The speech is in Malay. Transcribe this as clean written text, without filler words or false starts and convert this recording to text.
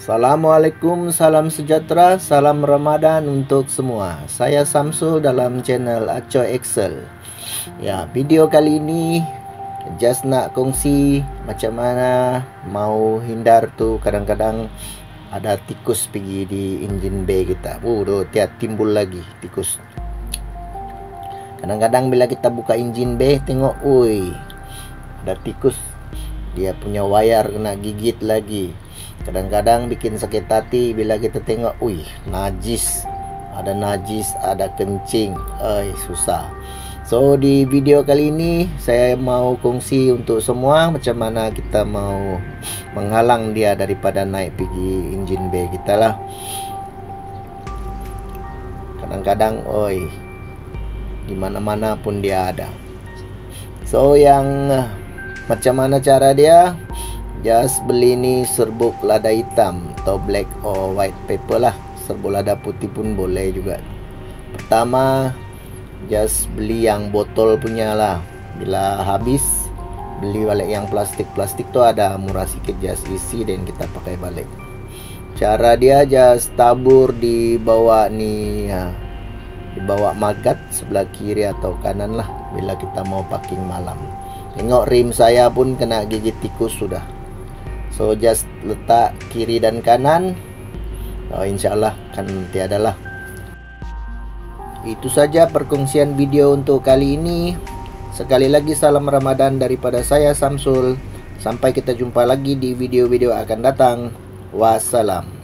Assalamualaikum, salam sejahtera, salam Ramadan untuk semua. Saya Samsul dalam channel Acoy Excel. Ya, video kali ini just nak kongsi macam mana mau hindar tu kadang-kadang ada tikus pergi di enjin bay kita. Tiap timbul lagi tikus. Kadang-kadang bila kita buka enjin bay tengok, ada tikus. Dia punya wayar kena gigit lagi. Kadang-kadang bikin sakit hati bila kita tengok, najis. Ada najis, ada kencing. Susah. So di video kali ini saya mau kongsi untuk semua macam mana kita mau menghalang dia daripada naik pergi engine bay kita lah. Kadang-kadang di mana-mana pun dia ada. So yang macam mana cara dia? Just beli ni serbuk lada hitam atau black or white paper lah. Serbuk lada putih pun boleh juga. Pertama, just beli yang botol punya lah. Bila habis, beli balik yang plastik. Plastik tu ada murah sikit, just isi dan kita pakai balik. Cara dia just tabur di bawah ni, di bawah magat sebelah kiri atau kanan lah bila kita mau parking malam. Tengok rim saya pun kena gigit tikus sudah. So just letak kiri dan kanan, InsyaAllah kan tiada lah. Itu saja perkongsian video untuk kali ini. Sekali lagi salam Ramadan daripada saya Samsul. Sampai kita jumpa lagi di video-video akan datang. Wassalam.